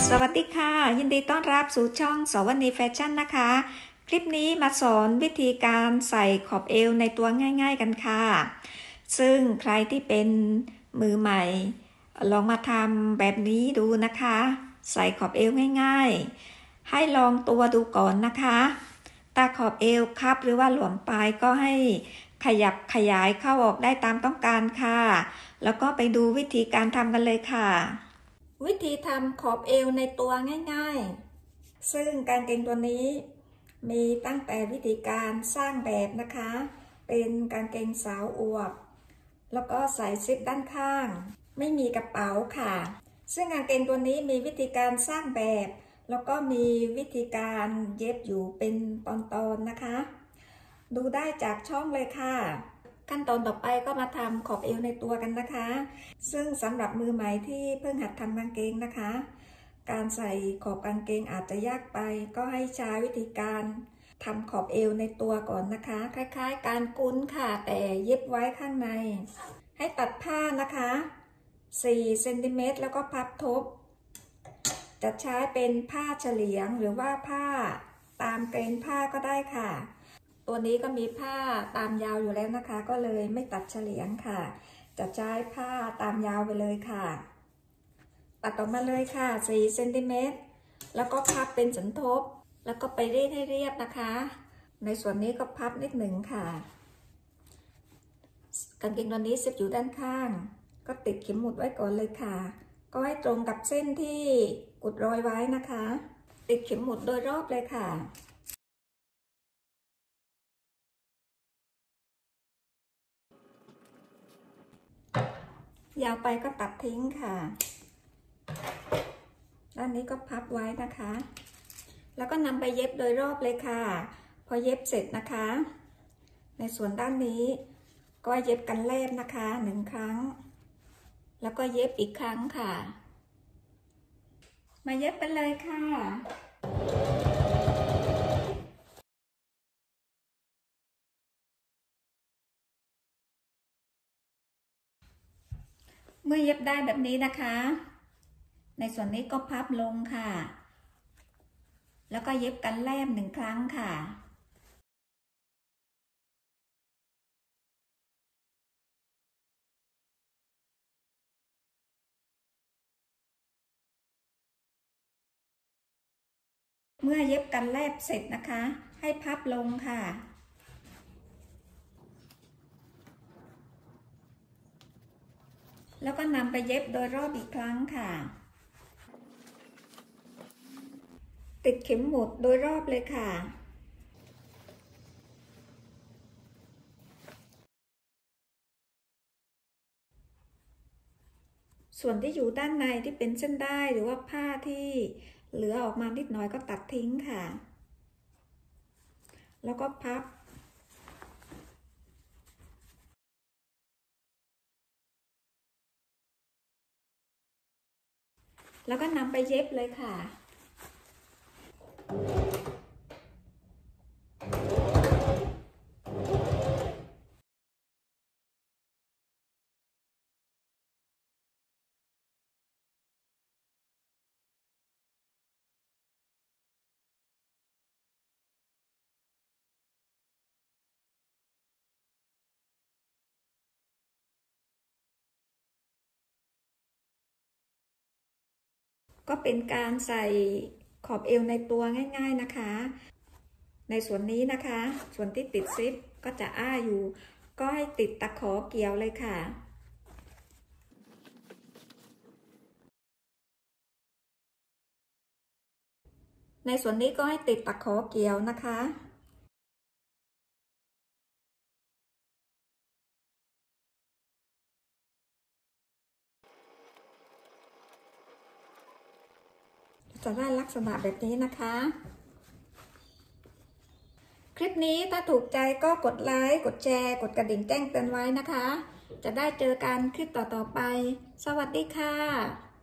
สวัสดีค่ะยินดีต้อนรับสู่ช่องสวนีแฟชั่นนะคะคลิปนี้มาสอนวิธีการใส่ขอบเอวในตัวง่ายๆกันค่ะซึ่งใครที่เป็นมือใหม่ลองมาทำแบบนี้ดูนะคะใส่ขอบเอวง่ายๆให้ลองตัวดูก่อนนะคะตาขอบเอวครับหรือว่าหลวมไปก็ให้ขยับขยายเข้าออกได้ตามต้องการค่ะแล้วก็ไปดูวิธีการทำกันเลยค่ะวิธีทำขอบเอวในตัวง่ายๆซึ่งกางเกงตัวนี้มีตั้งแต่วิธีการสร้างแบบนะคะเป็นกางเกงสาวอวบแล้วก็ใส่ซิปด้านข้างไม่มีกระเป๋าค่ะซึ่งกางเกงตัวนี้มีวิธีการสร้างแบบแล้วก็มีวิธีการเย็บอยู่เป็นตอนๆนะคะดูได้จากช่องเลยค่ะขั้นตอนต่อไปก็มาทำขอบเอวในตัวกันนะคะซึ่งสำหรับมือใหม่ที่เพิ่งหัดทำกางเกงนะคะการใส่ขอบกางเกงอาจจะยากไปก็ให้ใช้วิธีการทำขอบเอวในตัวก่อนนะคะคล้ายๆการกุ้นค่ะแต่เย็บไว้ข้างในให้ตัดผ้านะคะ4 เซนติเมตรแล้วก็พับทบจะใช้เป็นผ้าเฉลียงหรือว่าผ้าตามเกรนผ้าก็ได้ค่ะตัวนี้ก็มีผ้าตามยาวอยู่แล้วนะคะก็เลยไม่ตัดเฉลียงค่ะจะใช้ผ้าตามยาวไปเลยค่ะตัดออกมาเลยค่ะ4 เซนติเมตรแล้วก็พับเป็นสันทบแล้วก็ไปรีดให้เรียบนะคะในส่วนนี้ก็พับนิดหนึ่งค่ะกางเกงตัวนี้ซิปอยู่ด้านข้างก็ติดเข็มหมุดไว้ก่อนเลยค่ะก็ให้ตรงกับเส้นที่กุดรอยไว้นะคะติดเข็มหมุดโดยรอบเลยค่ะยาวไปก็ตัดทิ้งค่ะด้านนี้ก็พับไว้นะคะแล้วก็นำไปเย็บโดยรอบเลยค่ะพอเย็บเสร็จนะคะในส่วนด้านนี้ก็เย็บกันแลบนะคะ1 ครั้งแล้วก็เย็บอีกครั้งค่ะมาเย็บไปเลยค่ะเมื่อเย็บได้แบบนี้นะคะในส่วนนี้ก็พับลงค่ะแล้วก็เย็บกันแลบ1 ครั้งค่ะเมื่อเย็บกันแลบเสร็จนะคะให้พับลงค่ะแล้วก็นำไปเย็บโดยรอบอีกครั้งค่ะติดเข็มหมุดโดยรอบเลยค่ะส่วนที่อยู่ด้านในที่เป็นเส้นได้หรือว่าผ้าที่เหลือออกมานิดหน่อยก็ตัดทิ้งค่ะแล้วก็พับแล้วก็นำไปเย็บเลยค่ะก็เป็นการใส่ขอบเอวในตัวง่ายๆนะคะในส่วนนี้นะคะส่วนที่ติดซิปก็จะอ้าอยู่ก็ให้ติดตะขอเกี่ยวเลยค่ะในส่วนนี้ก็ให้ติดตะขอเกี่ยวนะคะจะได้ลักษณะแบบนี้นะคะคลิปนี้ถ้าถูกใจก็กดไลค์กดแชร์กดกระดิ่งแจ้งเตือนไว้นะคะจะได้เจอกันคลิปต่อๆไปสวัสดีค่ะ